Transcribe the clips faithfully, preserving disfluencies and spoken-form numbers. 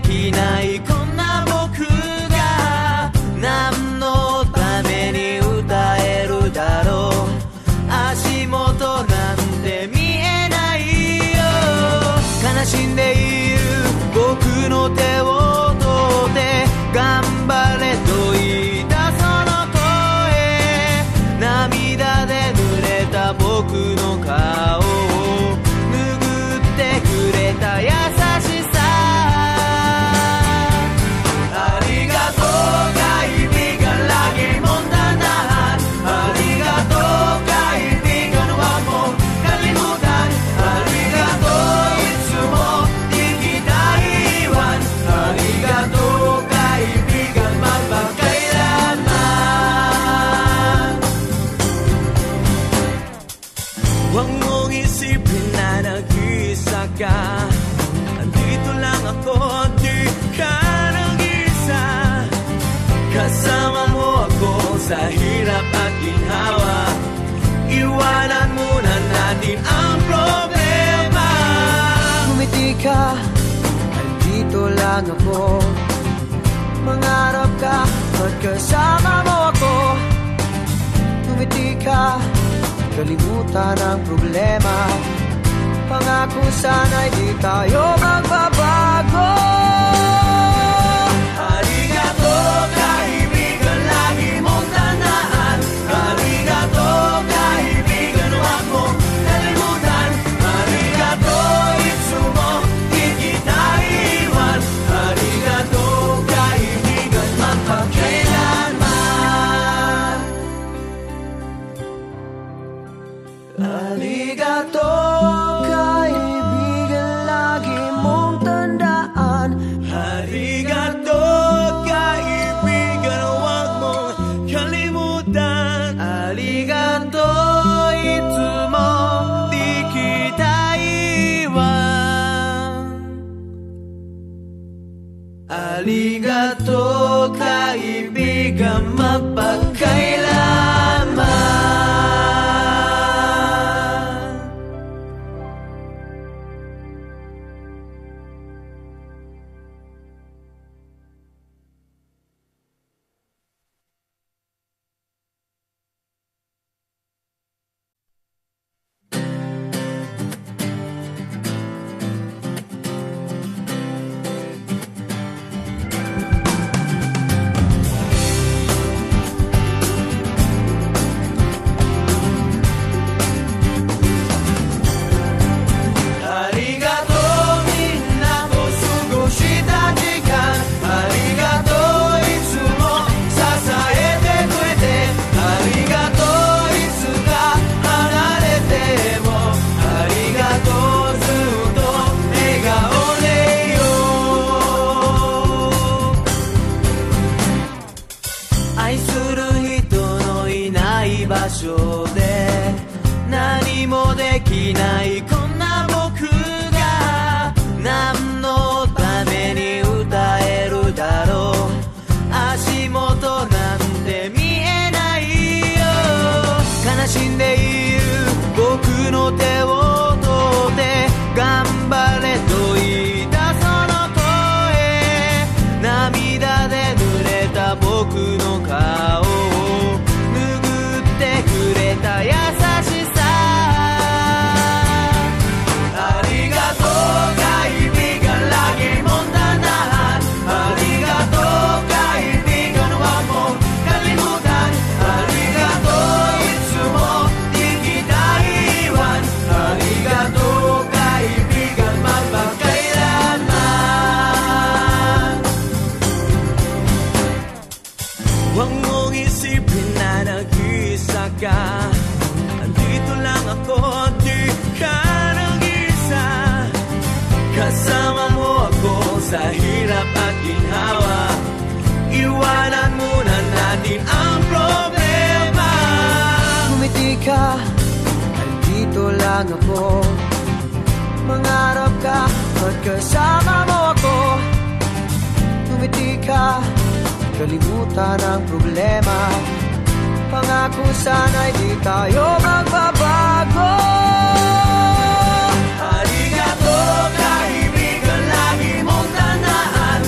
きないこんな僕が何のために歌えるだろう。足元なんて見えないよ。悲しんでいる僕の手を取って頑張れと言ったその声、涙で濡れた僕の顔を拭ってくれた優しさ。ありがとうkaibigan, lagi mong tandaan. Arigato kaibigan, huwag mong kalimutan. Arigato, itsumo di kita iwan. Arigato kaibigan, magpakailanman. Huwag mong isipin na nag-iisa ka. Andito lang ako, di ka nag-iisa. Kasama mo ako sa hirap at ginhawa. Iwanan muna natin ang problema. Ngumiti ka, andito lang ako. Mangarap ka, magkasama mo ako. Ngumiti ka, kalimutan ang problema. Pangako sana'y di tayo magbabago. Arigato kaibigan, lagi mong tandaan. Arigato kaibigan, huwag mong kalimutan. Arigato, itsumo di kita iwan. Arigato kaibigan, magpakailanman. Arigato kaibigan, lagi mong tandaan. Arigato kaibigan, huwag mong kalimutan. Arigato, itsumo di kita iwan. Arigato kaibigan, mapagkailanman. Andito lang ako, di ka nag-isa. Kasama mo ako sa hirap at ginhawa. Iwanan muna natin ang problema. Ngumiti ka, andito lang ako. Mangarap ka, magkasama mo ako. Ngumiti ka, kalimutan ang problema. Pangako sana'y di tayo magbabago. Arigato kaibigan, lagi mong tandaan.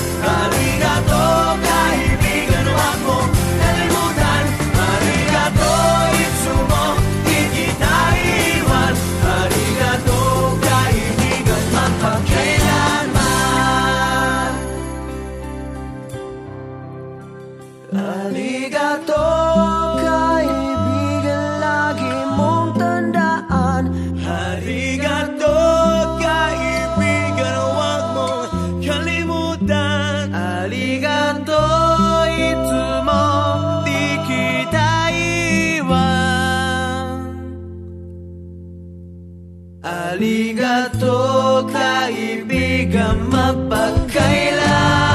Arigatou kaibigan, mapagkailan